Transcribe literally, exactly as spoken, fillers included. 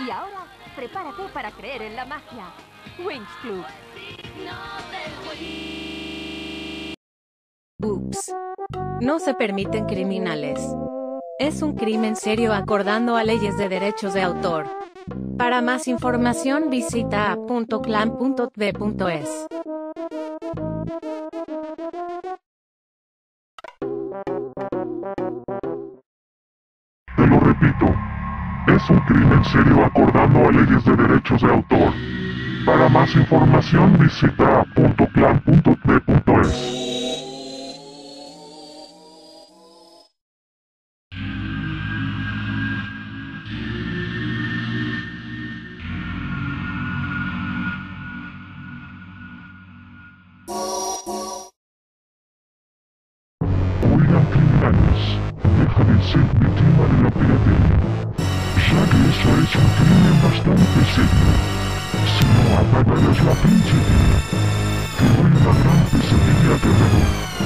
Y ahora, prepárate para creer en la magia. Winx Club. Ups. No se permiten criminales. Es un crimen serio acordando a leyes de derechos de autor. Para más información visita a punto clan punto t v punto es. Te lo repito, es un crimen serio acordando a leyes de derechos de autor. Para más información visita a punto clan punto t v punto es. Oigan, criminales, deja de ser víctima de la piratería, ya que eso es un crimen bastante serio. Si no apagarás la pinche tele, te doy una gran pesadilla, guerrero.